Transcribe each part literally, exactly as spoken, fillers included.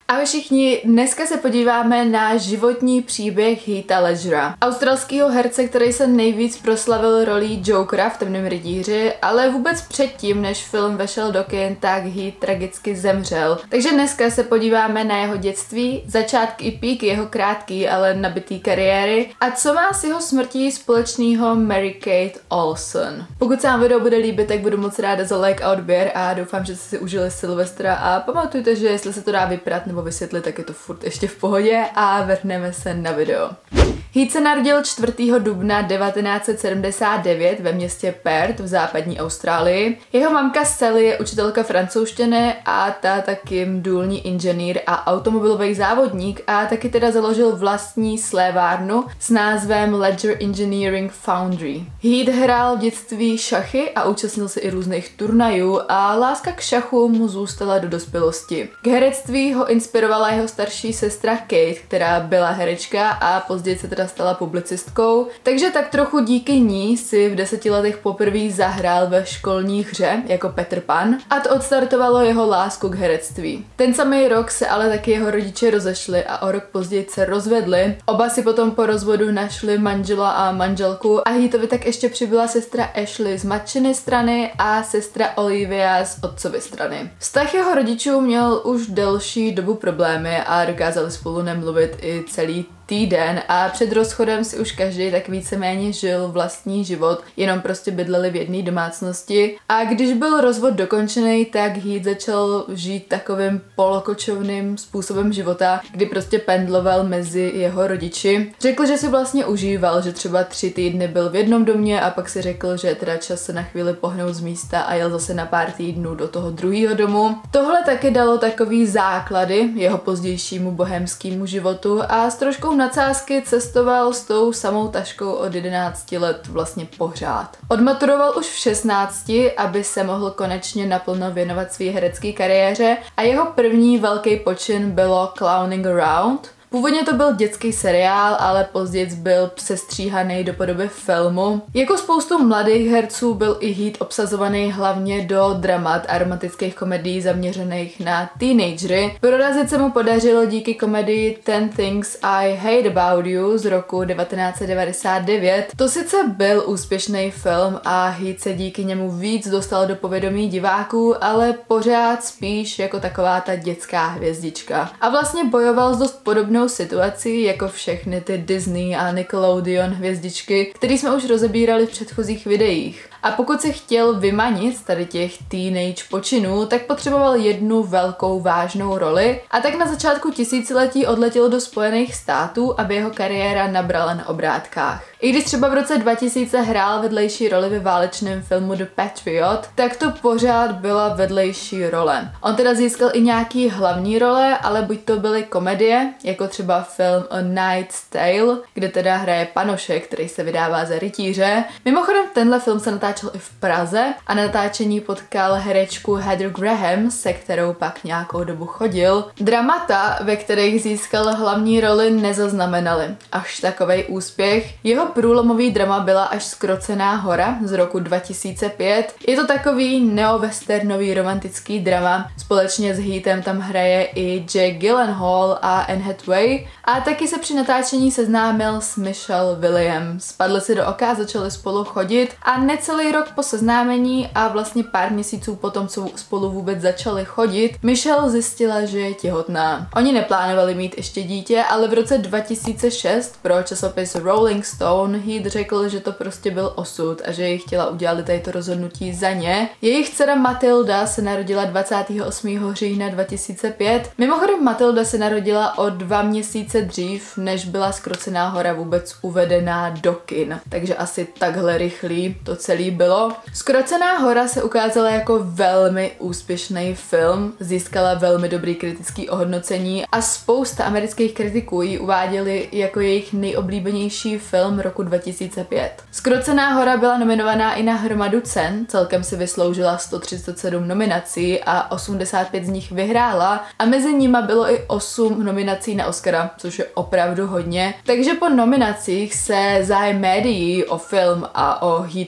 Ahoj všichni, dneska se podíváme na životní příběh Heatha Ledgera, australského herce, který se nejvíc proslavil rolí Jokera v Temném rytíři, ale vůbec předtím, než film vešel do kin, tak Heath tragicky zemřel. Takže dneska se podíváme na jeho dětství, začátky i píky jeho krátký, ale nabitý kariéry a co má s jeho smrtí společného Mary-Kate Olsen. Pokud se vám video bude líbit, tak budu moc ráda za like a odběr a doufám, že jste si užili Silvestra a pamatujte, že jestli se to dá vyprat nebo vysvětlit, tak je to furt ještě v pohodě a vrhneme se na video. Heath se narodil čtvrtého dubna devatenáct set sedmdesát devět ve městě Perth v západní Austrálii. Jeho mamka Sally je učitelka francouzštiny a táta Kim důlní inženýr a automobilový závodník a taky teda založil vlastní slévárnu s názvem Ledger Engineering Foundry. Heath hrál v dětství šachy a účastnil se i různých turnajů a láska k šachu mu zůstala do dospělosti. K herectví ho inspirovala jeho starší sestra Kate, která byla herečka a později se teda stala publicistkou, takže tak trochu díky ní si v deseti letech poprvé zahrál ve školní hře jako Peter Pan a to odstartovalo jeho lásku k herectví. Ten samý rok se ale taky jeho rodiče rozešli a o rok později se rozvedli. Oba si potom po rozvodu našli manžela a manželku a Heathovi tak ještě přibyla sestra Ashley z matčiny strany a sestra Olivia z otcovy strany. Vztah jeho rodičů měl už delší dobu problémy a dokázali spolu nemluvit i celý týden a před rozchodem si už každý tak víceméně žil vlastní život, jenom prostě bydleli v jedné domácnosti a když byl rozvod dokončený, tak Heath začal žít takovým polokočovným způsobem života, kdy prostě pendloval mezi jeho rodiči. Řekl, že si vlastně užíval, že třeba tři týdny byl v jednom domě a pak si řekl, že je teda čas se na chvíli pohnout z místa a jel zase na pár týdnů do toho druhého domu. Tohle taky dalo takový základy jeho pozdějšímu bohemskému životu a s troškou nadsázky cestoval s tou samou taškou od jedenácti let vlastně pořád. Odmaturoval už v šestnácti, aby se mohl konečně naplno věnovat své herecké kariéře a jeho první velký počin bylo Clowning Around. Původně to byl dětský seriál, ale později byl přestříhaný do podoby filmu. Jako spoustu mladých herců byl i Heath obsazovaný hlavně do dramat a romantických komedií zaměřených na teenagery. Prorazit se mu podařilo díky komedii Ten Things I Hate About You z roku devatenáct set devadesát devět. To sice byl úspěšný film a Heath se díky němu víc dostal do povědomí diváků, ale pořád spíš jako taková ta dětská hvězdička. A vlastně bojoval s dost podobnou situaci jako všechny ty Disney a Nickelodeon hvězdičky, které jsme už rozebírali v předchozích videích. A pokud se chtěl vymanit z tady těch teenage počinů, tak potřeboval jednu velkou vážnou roli a tak na začátku tisíciletí odletěl do Spojených států, aby jeho kariéra nabrala na obrátkách. I když třeba v roce dva tisíce hrál vedlejší roli ve válečném filmu The Patriot, tak to pořád byla vedlejší role. On teda získal i nějaký hlavní role, ale buď to byly komedie, jako třeba film A Knight's Tale, kde teda hraje Panošek, který se vydává za rytíře. Mimochodem tenhle film se natáčel i v Praze a na natáčení potkal herečku Heather Graham, se kterou pak nějakou dobu chodil. Dramata, ve kterých získal hlavní roli, nezaznamenaly až takovej úspěch. Jeho průlomový drama byla až Zkrocená hora z roku dva tisíce pět. Je to takový neowesternový romantický drama. Společně s Heathem tam hraje i Jake Gyllenhaal a Anne Hathaway a taky se při natáčení seznámil s Michelle Williams. Spadli si do oka, začali spolu chodit a necelý rok po seznámení a vlastně pár měsíců potom, co spolu vůbec začali chodit, Michelle zjistila, že je těhotná. Oni neplánovali mít ještě dítě, ale v roce dva tisíce šest pro časopis Rolling Stone Heath řekl, že to prostě byl osud a že jej chtěla udělat tady to rozhodnutí za ně. Jejich dcera Matilda se narodila dvacátého osmého října dva tisíce pět. Mimochodem Matilda se narodila o dva měsíce dřív, než byla Zkrocená hora vůbec uvedená do kin. Takže asi takhle rychlý to celý bylo. Zkrocená hora se ukázala jako velmi úspěšný film, získala velmi dobrý kritický ohodnocení a spousta amerických kritiků ji uváděli jako jejich nejoblíbenější film roku dva tisíce pět. Zkrocená hora byla nominovaná i na hromadu cen, celkem si vysloužila sto třicet sedm nominací a osmdesát pět z nich vyhrála a mezi nimi bylo i osm nominací na Oscara, což je opravdu hodně. Takže po nominacích se zájem médií o film a o Heatha jako tak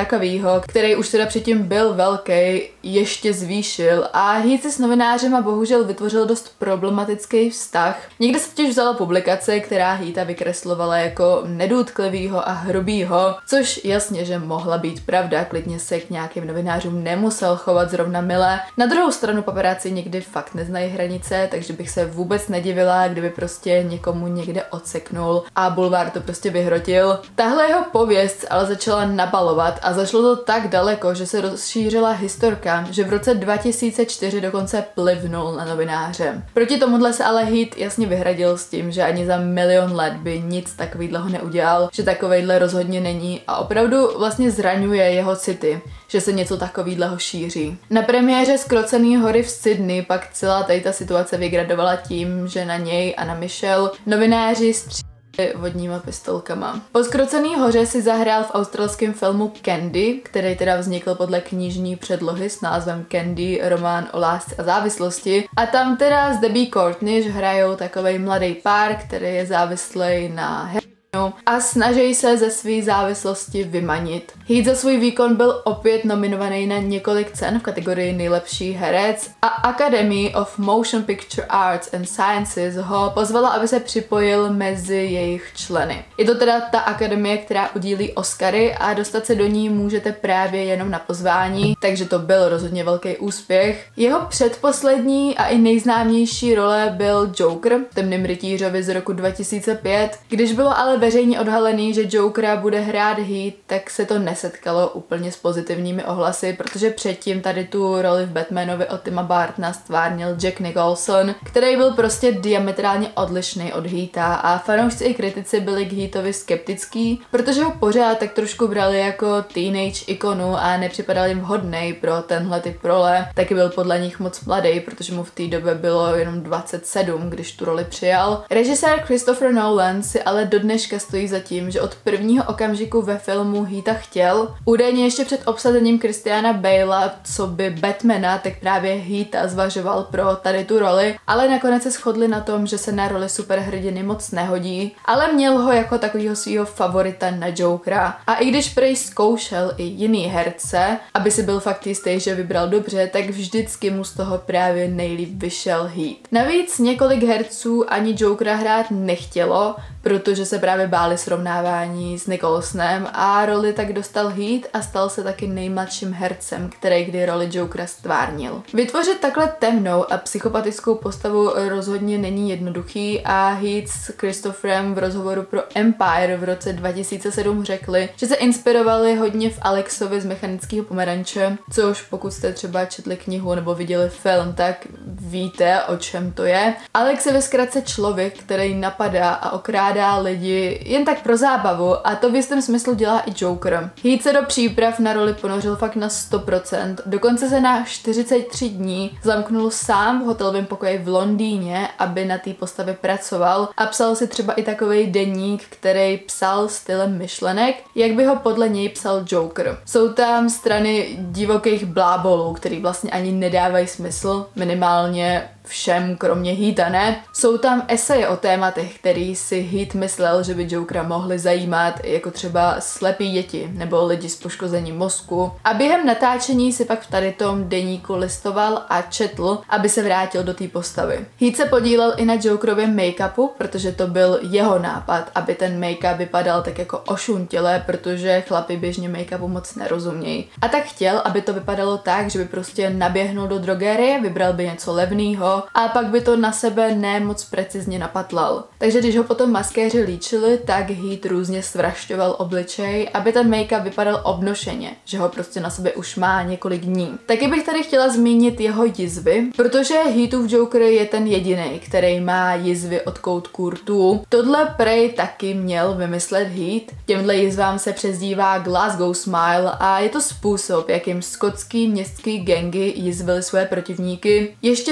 takového, který už teda předtím byl velký, ještě zvýšil a Heath si s novinářema bohužel vytvořil dost problematický vztah. Někde se totiž vzala publikace, která Heatha vykreslovala jako nedůtklivýho a hrubýho, což jasně, že mohla být pravda, klidně se k nějakým novinářům nemusel chovat zrovna milé. Na druhou stranu paparáci někdy fakt neznají hranice, takže bych se vůbec nedivila, kdyby prostě někomu někde odseknul a bulvár to prostě vyhrotil. Tahle jeho pověst ale začala nabalovat a zašlo to tak daleko, že se rozšířila historka, že v roce dva tisíce čtyři dokonce plivnul na novináře. Proti tomuhle se ale Heath jasně vyhradil s tím, že ani za milion let by nic takovýhleho neudělal, že takovejhle rozhodně není a opravdu vlastně zraňuje jeho city, že se něco takovýhleho šíří. Na premiéře Zkrocený hory v Sydney pak celá tady ta situace vygradovala tím, že na něj a na Michelle novináři stříleli vodníma pistolkama. Po Zkrocený hoře si zahrál v australském filmu Candy, který teda vznikl podle knižní předlohy s názvem Candy, román o lásce a závislosti. A tam teda s Debbie Courtney hrajou takovej mladý pár, který je závislý na heroinu a snaží se ze své závislosti vymanit. Heath za svůj výkon byl opět nominovaný na několik cen v kategorii nejlepší herec a Academy of Motion Picture Arts and Sciences ho pozvala, aby se připojil mezi jejich členy. Je to teda ta akademie, která udílí Oscary a dostat se do ní můžete právě jenom na pozvání, takže to byl rozhodně velký úspěch. Jeho předposlední a i nejznámější role byl Joker v Temném rytířovi z roku dva tisíce pět. Když bylo ale veřejně odhalený, že Jokera bude hrát Heath, tak se to nesetkalo úplně s pozitivními ohlasy, protože předtím tady tu roli v Batmanovi od Tima Burtona stvárnil Jack Nicholson, který byl prostě diametrálně odlišný od Heatha a fanoušci i kritici byli k Heathovi skeptický, protože ho pořád tak trošku brali jako teenage ikonu a nepřipadal jim vhodnej pro tenhle typ role. Taky byl podle nich moc mladý, protože mu v té době bylo jenom dvacet sedm, když tu roli přijal. Režisér Christopher Nolan si ale dodneška stojí za tím, že od prvního okamžiku ve filmu Heatha chtěl. Údajně ještě před obsazením Christiana Balea, co by Batmana, tak právě Heatha zvažoval pro tady tu roli, ale nakonec se shodli na tom, že se na roli superhrdiny moc nehodí, ale měl ho jako takovýho svýho favorita na Jokera. A i když prej zkoušel i jiný herce, aby si byl fakt jistý, že vybral dobře, tak vždycky mu z toho právě nejlíp vyšel Heath. Navíc několik herců ani Jokera hrát nechtělo, protože se právě báli srovnávání s Nicholsonem a roli tak dostal Heath a stal se taky nejmladším hercem, který kdy roli Jokera stvárnil. Vytvořit takhle temnou a psychopatickou postavu rozhodně není jednoduchý a Heath s Christopherem v rozhovoru pro Empire v roce dva tisíce sedm řekli, že se inspirovali hodně v Alexovi z Mechanického pomeranče, což pokud jste třeba četli knihu nebo viděli film, tak víte, o čem to je. Alex je ve zkratce člověk, který napadá a okrádá lidi jen tak pro zábavu a to v jistém smyslu dělá i Joker. Heath se do příprav na roli ponořil fakt na sto procent, dokonce se na čtyřicet tři dní zamknul sám v hotelovém pokoji v Londýně, aby na té postavě pracoval a psal si třeba i takovej deník, který psal stylem myšlenek, jak by ho podle něj psal Joker. Jsou tam strany divokých blábolů, který vlastně ani nedávají smysl, minimálně všem, kromě Heatha, ne? Jsou tam eseje o tématech, který si Heath myslel, že by Jokera mohli zajímat, jako třeba slepí děti nebo lidi s poškozením mozku. A během natáčení si pak v tady tom deníku listoval a četl, aby se vrátil do té postavy. Heath se podílel i na Jokerovém make-upu, protože to byl jeho nápad, aby ten make-up vypadal tak jako ošuntěle, protože chlapi běžně make-upu moc nerozumějí. A tak chtěl, aby to vypadalo tak, že by prostě naběhnul do drogerie, vybral by něco levného a pak by to na sebe ne moc precizně napatlal. Takže když ho potom maskéři líčili, tak Heath různě svrašťoval obličej, aby ten make-up vypadal obnošeně, že ho prostě na sobě už má několik dní. Taky bych tady chtěla zmínit jeho jizvy, protože Heathův Joker je ten jediný, který má jizvy od koutků rtů. Tohle prej taky měl vymyslet Heath. Těmhle jizvám se přezdívá Glasgow Smile a je to způsob, jakým skotský městský gangy jizvily své protivníky. Ještě teda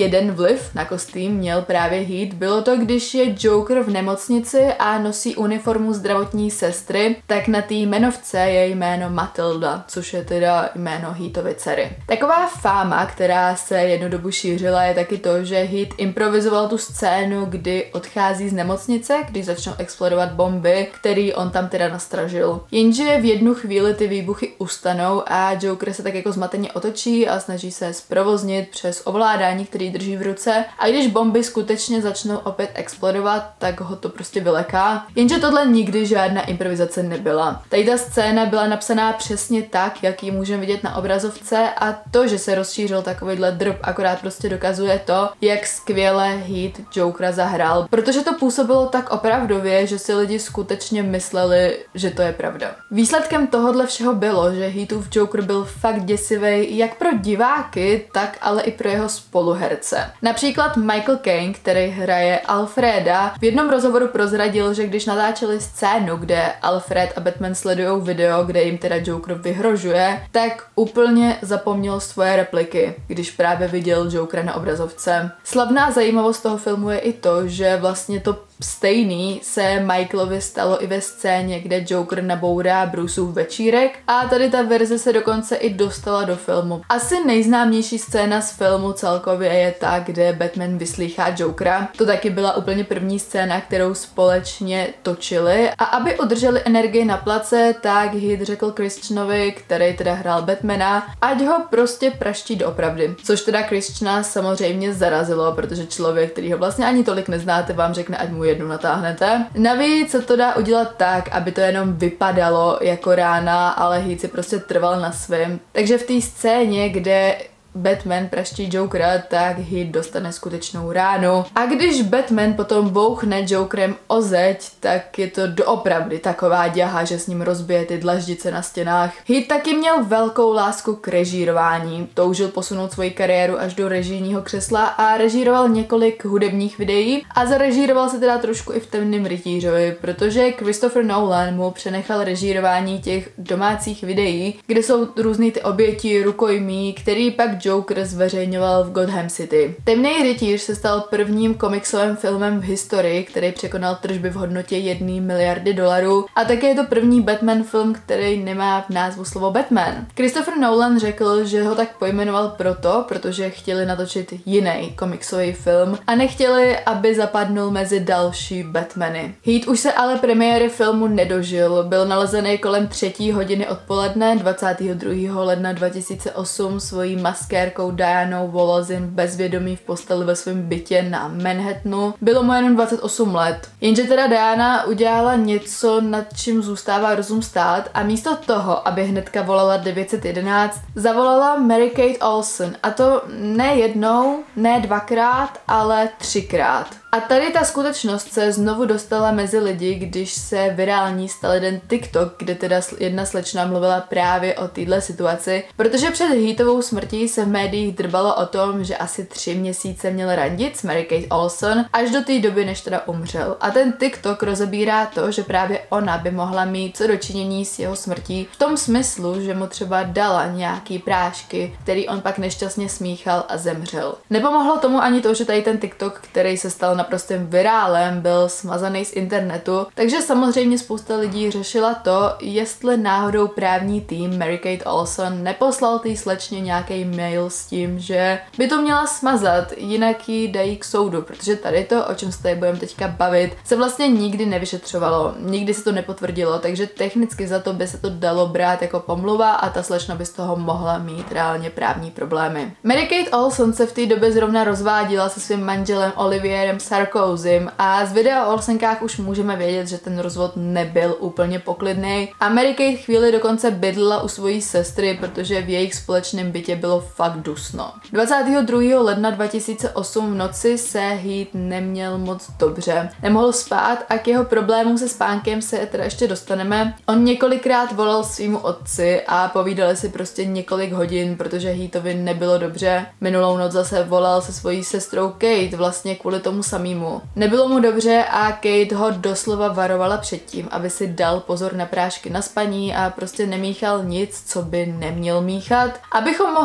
jeden vliv na kostým měl právě Heath, bylo to, když je Joker v nemocnici a nosí uniformu zdravotní sestry, tak na té jmenovce je jméno Matilda, což je teda jméno Heathovy dcery. Taková fáma, která se jednu dobu šířila, je taky to, že Heath improvizoval tu scénu, kdy odchází z nemocnice, když začnou explodovat bomby, který on tam teda nastražil. Jenže v jednu chvíli ty výbuchy ustanou a Joker se tak jako zmateně otočí a snaží se zprovoznit přes ovládání, který drží v ruce, a když bomby skutečně začnou opět explodovat, tak ho to prostě vyleká. Jenže tohle nikdy žádná improvizace nebyla. Tady ta scéna byla napsaná přesně tak, jak ji můžeme vidět na obrazovce, a to, že se rozšířil takovýhle drb, akorát prostě dokazuje to, jak skvěle Heath Jokera zahrál, protože to působilo tak opravdově, že si lidi skutečně mysleli, že to je pravda. Výsledkem tohohle všeho bylo, že Heathův Joker byl fakt děsivý jak pro diváky, tak ale i pro jeho spoluherce. Například Michael Caine, který hraje Alfreda, v jednom rozhovoru prozradil, že když natáčeli scénu, kde Alfred a Batman sledují video, kde jim teda Joker vyhrožuje, tak úplně zapomněl svoje repliky, když právě viděl Jokera na obrazovce. Slavná zajímavost toho filmu je i to, že vlastně to stejný se Michaelovi stalo i ve scéně, kde Joker nabourá Bruceův večírek, a tady ta verze se dokonce i dostala do filmu. Asi nejznámější scéna z filmu celkově je ta, kde Batman vyslýchá Jokera. To taky byla úplně první scéna, kterou společně točili, a aby udrželi energii na place, tak Heath řekl Christianovi, který teda hrál Batmana, ať ho prostě praští doopravdy. Což teda Christiana samozřejmě zarazilo, protože člověk, který ho vlastně ani tolik neznáte, vám řekne, ať mu jednu natáhnete. Navíc se to dá udělat tak, aby to jenom vypadalo jako rána, ale Heath si prostě trval na svém. Takže v té scéně, kde Batman praští Jokera, tak Heath dostane skutečnou ránu. A když Batman potom bouchne Jokerem o zeď, tak je to doopravdy taková děha, že s ním rozbije ty dlaždice na stěnách. Heath taky měl velkou lásku k režírování. Toužil posunout svoji kariéru až do režijního křesla a režíroval několik hudebních videí a zarežíroval se teda trošku i v Temném rytířovi, protože Christopher Nolan mu přenechal režírování těch domácích videí, kde jsou různý ty oběti, rukojmí, který pak Joker zveřejňoval v Gotham City. Temný rytíř se stal prvním komiksovým filmem v historii, který překonal tržby v hodnotě jedné miliardy dolarů, a také je to první Batman film, který nemá v názvu slovo Batman. Christopher Nolan řekl, že ho tak pojmenoval proto, protože chtěli natočit jiný komiksový film a nechtěli, aby zapadnul mezi další Batmany. Heath už se ale premiéry filmu nedožil, byl nalezený kolem třetí hodiny odpoledne dvacátého druhého ledna dva tisíce osm svojí maskérkou Dianou Wallacein v bezvědomí v posteli ve svém bytě na Manhattanu. Bylo mu jenom dvacet osm let. Jenže teda Diana udělala něco, nad čím zůstává rozum stát, a místo toho, aby hnedka volala devět set jedenáct, zavolala Mary Kate Olsen. A to ne jednou, ne dvakrát, ale třikrát. A tady ta skutečnost se znovu dostala mezi lidi, když se virální stal jeden TikTok, kde teda jedna slečna mluvila právě o téhle situaci, protože před Heathovou smrtí se v médiích drbalo o tom, že asi tři měsíce měl randit s Mary Kate Olsen až do té doby, než teda umřel. A ten TikTok rozebírá to, že právě ona by mohla mít co dočinění s jeho smrtí v tom smyslu, že mu třeba dala nějaký prášky, který on pak nešťastně smíchal a zemřel. Nepomohlo tomu ani to, že tady ten TikTok, který se stal naprostým virálem, byl smazaný z internetu, takže samozřejmě spousta lidí řešila to, jestli náhodou právní tým Mary Kate Olsen neposlal té slečně nějaký mail s tím, že by to měla smazat, jinak ji dají k soudu, protože tady to, o čem se tady budeme teďka bavit, se vlastně nikdy nevyšetřovalo, nikdy se to nepotvrdilo, takže technicky za to by se to dalo brát jako pomluva a ta slečna by z toho mohla mít reálně právní problémy. Mary Kate Olsen se v té době zrovna rozváděla se svým manželem Olivierem Sarkozym a z videa o Olsenkách už můžeme vědět, že ten rozvod nebyl úplně poklidný a Mary Kate chvíli dokonce bydlela u svojí sestry, protože v jejich společném bytě bylo fakt dusno. dvacátého druhého ledna dva tisíce osm v noci se Heath neměl moc dobře. Nemohl spát a k jeho problémům se spánkem se teda ještě dostaneme. On několikrát volal svýmu otci a povídali si prostě několik hodin, protože Heathovi nebylo dobře. Minulou noc zase volal se svojí sestrou Kate, vlastně kvůli tomu samému. Nebylo mu dobře a Kate ho doslova varovala před tím, aby si dal pozor na prášky na spaní a prostě nemíchal nic, co by neměl míchat, abychom mohli líp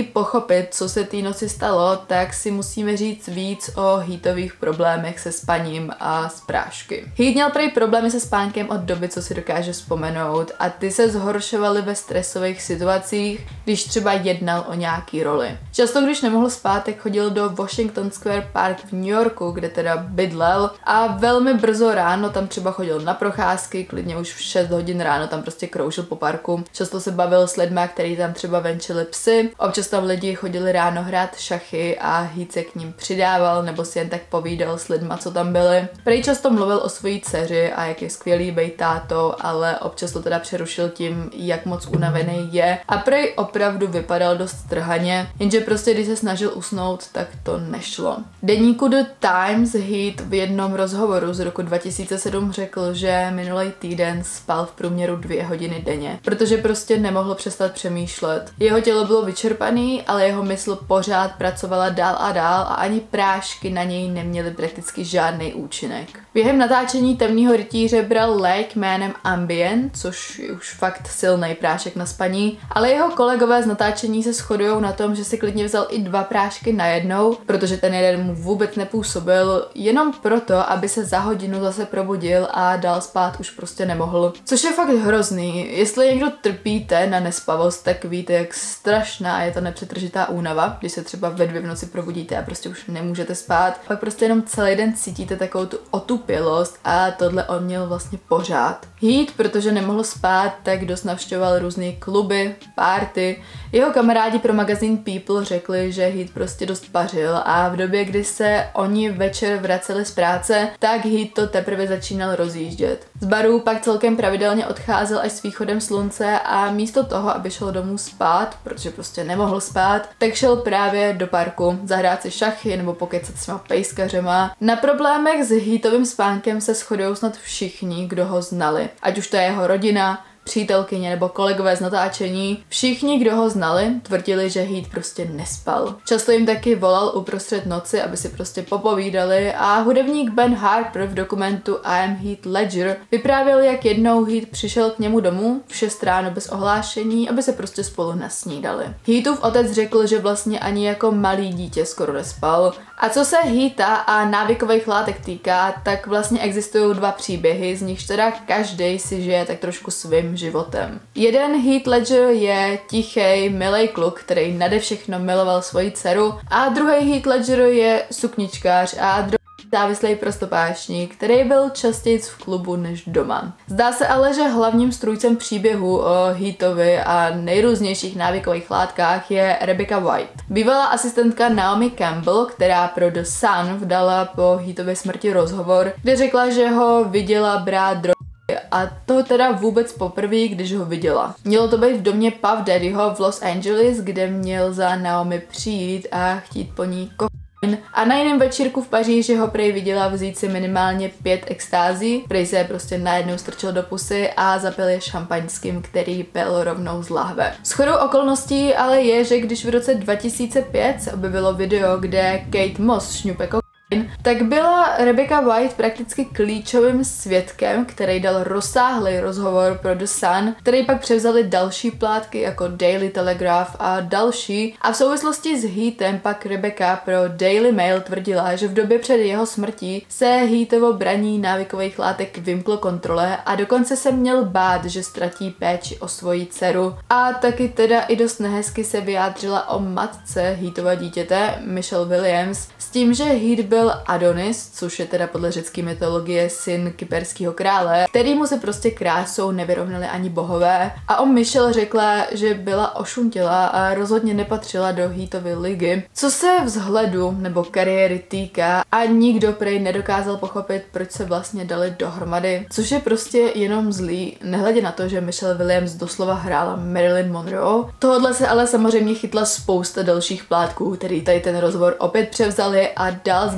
pochopit, co se té noci stalo, tak si musíme říct víc o Heatových problémech se spaním a s prášky. Heat měl prý problémy se spánkem od doby, co si dokáže vzpomenout, a ty se zhoršovaly ve stresových situacích, když třeba jednal o nějaký roli. Často, když nemohl spát, tak chodil do Washington Square Park v New Yorku, kde teda bydlel, a velmi brzo ráno tam třeba chodil na procházky, klidně už v šest hodin ráno tam prostě kroužil po parku. Často se bavil s lidma, který tam třeba venčili psy. Občas tam lidi chodili ráno hrát šachy a Heat se k ním přidával nebo si jen tak povídal s lidma, co tam byli. Prej často mluvil o svojí dceři a jak je skvělý bejt tátou, ale občas to teda přerušil tím, jak moc unavený je, a prej opravdu vypadal dost strhaně, jenže prostě když se snažil usnout, tak to nešlo. Deníku The Times Heat v jednom rozhovoru z roku dva tisíce sedm řekl, že minulý týden spal v průměru dvě hodiny denně, protože prostě nemohl přestat přemýšlet. Jeho tělo bylo vyčerpaný, ale jeho mysl pořád pracovala dál a dál a ani prášky na něj neměly prakticky žádný účinek. Během natáčení Temného rytíře bral lék jménem Ambien, což je už fakt silný prášek na spaní, ale jeho kolegové z natáčení se shodujou na tom, že si klidně vzal i dva prášky najednou, protože ten jeden mu vůbec nepůsobil, jenom proto, aby se za hodinu zase probudil a dál spát už prostě nemohl. Což je fakt hrozný. Jestli někdo trpíte na nespavost, tak víte, jak strašná je ta nepřetržitá únava, když se třeba ve dvě v noci probudíte a prostě už nemůžete spát. Pak prostě jenom celý den cítíte takovou tu otupělost a tohle on měl vlastně pořád. Heat, protože nemohl spát, tak dost navštěvoval různé kluby, party. Jeho kamarádi pro magazín People řekli, že Heat prostě dost pařil a v době, kdy se oni večer vraceli z práce, tak Heat to teprve začínal rozjíždět. Z barů pak celkem pravidelně odcházel až s východem slunce a místo toho, aby šel domů spát, protože prostě nemohl spát, tak šel právě do parku zahrát si šachy nebo pokecat s těma pejskařema. Na problémech s Heatovým spánkem se shodují snad všichni, kdo ho znali. Ať už to je jeho rodina, přítelkyně nebo kolegové z natáčení. Všichni, kdo ho znali, tvrdili, že Heat prostě nespal. Často jim taky volal uprostřed noci, aby si prostě popovídali, a hudebník Ben Harper v dokumentu I Am Heath Ledger vyprávěl, jak jednou Heat přišel k němu domů v šest ráno bez ohlášení, aby se prostě spolu nasnídali. Heatův otec řekl, že vlastně ani jako malý dítě skoro nespal. A co se Heata a návykových látek týká, tak vlastně existují dva příběhy, z nichž teda každý si žije tak trošku svým životem. Jeden Heath Ledger je tichý, milý kluk, který nade všechno miloval svoji dceru, a druhý Heath Ledger je sukničkář a druhý závislý prostopášník, který byl častěji v klubu než doma. Zdá se ale, že hlavním strůjcem příběhu o Heatovi a nejrůznějších návykových látkách je Rebecca White. Bývalá asistentka Naomi Campbell, která pro The Sun vdala po Heatově smrti rozhovor, kde řekla, že ho viděla brát drogy, a to teda vůbec poprvé, když ho viděla. Mělo to být v domě Puff Daddyho v Los Angeles, kde měl za Naomi přijít a chtít po ní kokain. A na jiném večírku v Paříži ho prej viděla vzít si minimálně pět extází, prej se je prostě najednou strčil do pusy a zapil je šampaňským, který pil rovnou z lahve. Shodou okolností ale je, že když v roce dva tisíce pět se objevilo video, kde Kate Moss šňupe kokain, tak byla Rebecca White prakticky klíčovým svědkem, který dal rozsáhlý rozhovor pro The Sun, který pak převzali další plátky jako Daily Telegraph a další, a v souvislosti s Heatem pak Rebecca pro Daily Mail tvrdila, že v době před jeho smrtí se Heatovo braní návykových látek vymklo kontrole a dokonce se měl bát, že ztratí péči o svoji dceru, a taky teda i dost nehezky se vyjádřila o matce Heatova dítěte, Michelle Williams, s tím, že Heat byl Adonis, což je teda podle řecké mytologie syn kyperského krále, kterýmu se prostě krásou nevyrovnali ani bohové, a o Michelle řekla, že byla ošuntělá a rozhodně nepatřila do Heatovy ligy. Co se vzhledu nebo kariéry týká, a nikdo prej nedokázal pochopit, proč se vlastně dali dohromady, což je prostě jenom zlý, nehledě na to, že Michelle Williams doslova hrála Marilyn Monroe. Tohodle se ale samozřejmě chytla spousta dalších plátků, který tady ten rozhovor opět převzali a dál zveřejnili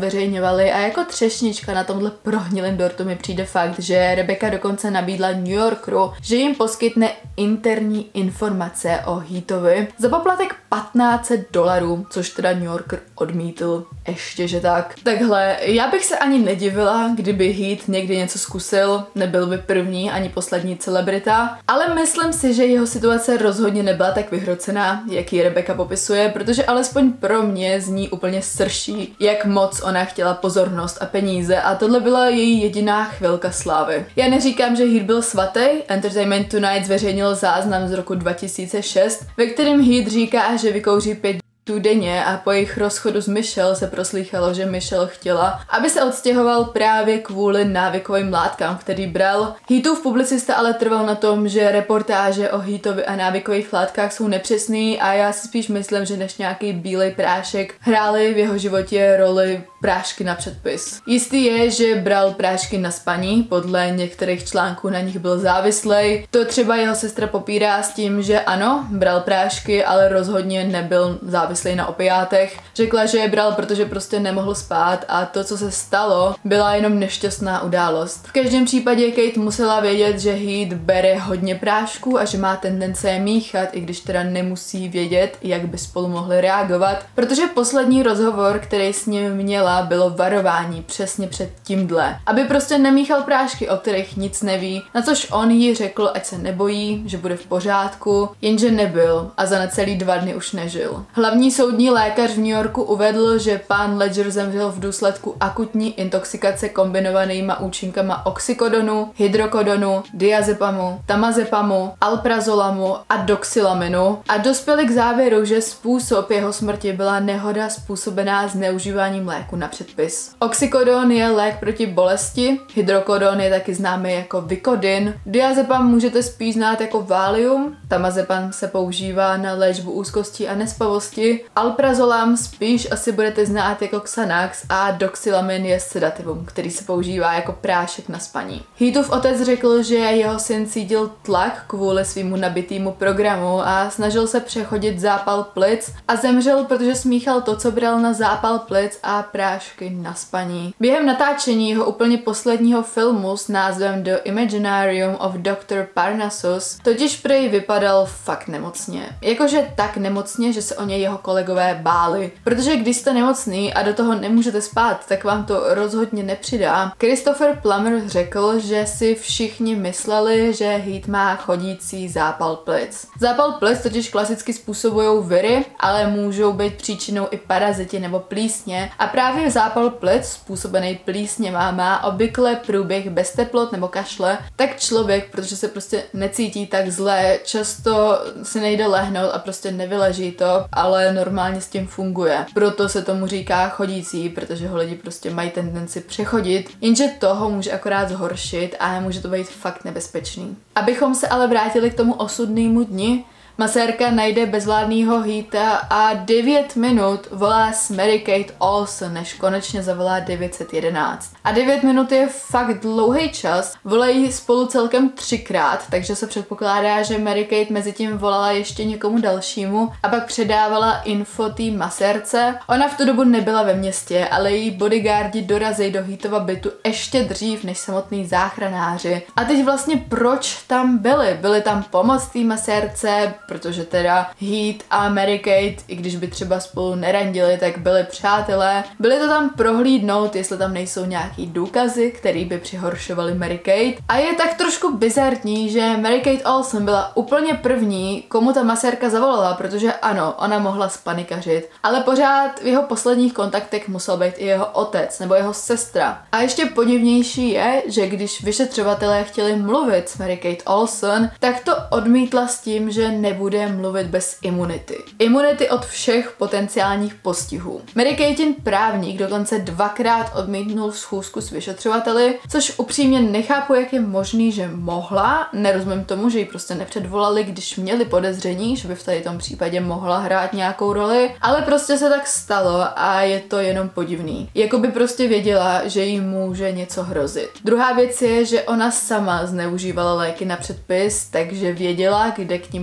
zveřejňovali a jako třešnička na tomhle prohnilém dortu mi přijde fakt, že Rebecca dokonce nabídla New Yorkeru, že jim poskytne interní informace o Heatovi za poplatek patnáct set dolarů, což teda New Yorker odmítl. Ještě, že tak. Takhle, já bych se ani nedivila, kdyby Heat někdy něco zkusil, nebyl by první ani poslední celebrita, ale myslím si, že jeho situace rozhodně nebyla tak vyhrocená, jak ji Rebecca popisuje, protože alespoň pro mě zní úplně srší, jak moc ona chtěla pozornost a peníze a tohle byla její jediná chvilka slávy. Já neříkám, že Heat byl svatý, Entertainment Tonight zveřejnil záznam z roku dva tisíce šest, ve kterém Heat říká, že vykouří pět tu denně a po jejich rozchodu s Michelle se proslýchalo, že Michelle chtěla, aby se odstěhoval právě kvůli návykovým látkám, který bral. Heatův publicista ale trval na tom, že reportáže o Heatovi a návykových látkách jsou nepřesný a já si spíš myslím, že než nějaký bílej prášek hrály v jeho životě roli prášky na předpis. Jistý je, že bral prášky na spaní, podle některých článků na nich byl závislej. To třeba jeho sestra popírá s tím, že ano, bral prášky, ale rozhodně nebyl závislý na opiátech. Řekla, že je bral, protože prostě nemohl spát a to, co se stalo, byla jenom nešťastná událost. V každém případě Kate musela vědět, že Heat bere hodně prášků a že má tendence je míchat, i když teda nemusí vědět, jak by spolu mohli reagovat, protože poslední rozhovor, který s ním měla, bylo varování přesně před tímhle. Aby prostě nemíchal prášky, o kterých nic neví, na což on jí řekl, ať se nebojí, že bude v pořádku, jenže nebyl a za necelý dva dny už nežil. Hlavní soudní lékař v New Yorku uvedl, že pán Ledger zemřel v důsledku akutní intoxikace kombinovanýma účinkama oxykodonu, hydrokodonu, diazepamu, tamazepamu, alprazolamu a doxylaminu a dospěli k závěru, že způsob jeho smrti byla nehoda způsobená zneužíváním léku na předpis. Oxykodon je lék proti bolesti, hydrokodon je taky známý jako Vicodin, diazepam můžete spíš znát jako Valium, tamazepam se používá na léčbu úzkosti a nespavosti, alprazolam spíš asi budete znát jako Xanax a doxylamin je sedativum, který se používá jako prášek na spaní. Heatův otec řekl, že jeho syn cítil tlak kvůli svýmu nabitýmu programu a snažil se přechodit zápal plic a zemřel, protože smíchal to, co bral na zápal plic a prášky na spaní. Během natáčení jeho úplně posledního filmu s názvem The Imaginarium of doktor Parnassus totiž prej vypadal fakt nemocně. Jakože tak nemocně, že se o něj jeho kolegové báli. Protože když jste nemocný a do toho nemůžete spát, tak vám to rozhodně nepřidá. Christopher Plummer řekl, že si všichni mysleli, že Heat má chodící zápal plic. Zápal plic totiž klasicky způsobují viry, ale můžou být příčinou i paraziti nebo plísně a právě zápal plic způsobený plísněma má obvykle průběh bez teplot nebo kašle, tak člověk, protože se prostě necítí tak zle, často si nejde lehnout a prostě nevyleží to, ale normálně s tím funguje. Proto se tomu říká chodící, protože ho lidi prostě mají tendenci přechodit, jenže toho může akorát zhoršit a může to být fakt nebezpečný. Abychom se ale vrátili k tomu osudnému dni, masérka najde bezvládnýho Heata a devět minut volá s Mary-Kate Olsen, než konečně zavolá devět set jedenáct. A devět minut je fakt dlouhý čas, volají spolu celkem třikrát, takže se předpokládá, že Mary-Kate mezi tím volala ještě někomu dalšímu a pak předávala info té masérce. Ona v tu dobu nebyla ve městě, ale její bodyguardi dorazí do Heatova bytu ještě dřív než samotný záchranáři. A teď vlastně proč tam byli? Byli tam pomoct té masérce, protože teda Heat a Mary-Kate, i když by třeba spolu nerandili, tak byli přátelé. Byli to tam prohlídnout, jestli tam nejsou nějaký důkazy, který by přihoršovaly Mary-Kate. A je tak trošku bizarní, že Mary-Kate Olsen byla úplně první, komu ta masérka zavolala, protože ano, ona mohla spanikařit, ale pořád v jeho posledních kontaktech musel být i jeho otec nebo jeho sestra. A ještě podivnější je, že když vyšetřovatelé chtěli mluvit s Mary-Kate Olsen, tak to odmítla s tím, že nebude bude mluvit bez imunity. Imunity od všech potenciálních postihů. Mary-Katein právník dokonce dvakrát odmítnul schůzku s vyšetřovateli, což upřímně nechápu, jak je možný, že mohla. Nerozumím tomu, že ji prostě nepředvolali, když měli podezření, že by v tady tom případě mohla hrát nějakou roli, ale prostě se tak stalo a je to jenom podivný. Jako by prostě věděla, že jí může něco hrozit. Druhá věc je, že ona sama zneužívala léky na předpis, takže věděla, kde k ním přijít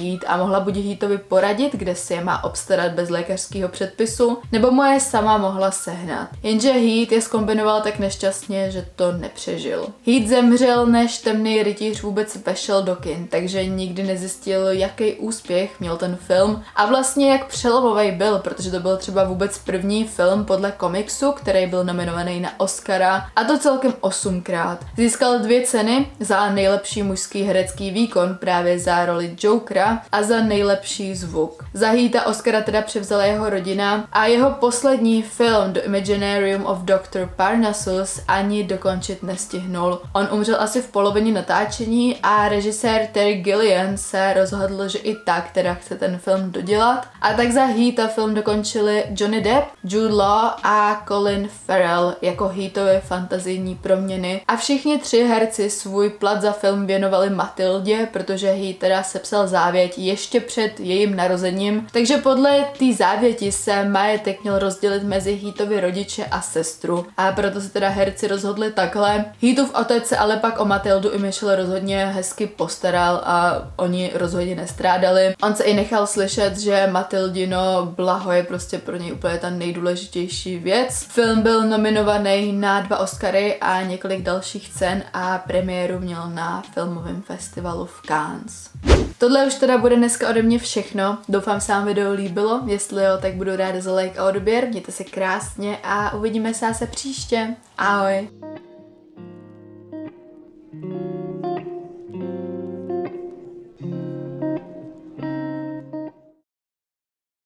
Heat a mohla buď Heatovi poradit, kde si je má obstarat bez lékařského předpisu, nebo mu je sama mohla sehnat. Jenže Heat je zkombinoval tak nešťastně, že to nepřežil. Heat zemřel, než Temný rytíř vůbec vešel do kin, takže nikdy nezjistil, jaký úspěch měl ten film a vlastně jak přelomový byl, protože to byl třeba vůbec první film podle komiksu, který byl nominovaný na Oscara, a to celkem osmkrát. Získal dvě ceny za nejlepší mužský herecký výkon právě za roli Jokera a za nejlepší zvuk. Za Heata Oscara teda převzala jeho rodina a jeho poslední film The Imaginarium of doktor Parnassus ani dokončit nestihnul. On umřel asi v polovině natáčení a režisér Terry Gilliam se rozhodl, že i tak teda chce ten film dodělat. A tak za Heata film dokončili Johnny Depp, Jude Law a Colin Farrell jako Heatovy fantazijní proměny. A všichni tři herci svůj plat za film věnovali Matildě, protože Heat teda sepsal závěť ještě před jejím narozením. Takže podle té závěti se majetek měl rozdělit mezi Heatovi rodiče a sestru. A proto se teda herci rozhodli takhle. Heatův otec se ale pak o Matildu i Michelle rozhodně hezky postaral a oni rozhodně nestrádali. On se i nechal slyšet, že Matildino blaho je prostě pro něj úplně ta nejdůležitější věc. Film byl nominovaný na dva Oscary a několik dalších cen a premiéru měl na filmovém festivalu v Cannes. Tohle už teda bude dneska ode mě všechno. Doufám, se vám video líbilo. Jestli jo, tak budu ráda za like a odběr. Mějte se krásně a uvidíme se zase příště. Ahoj!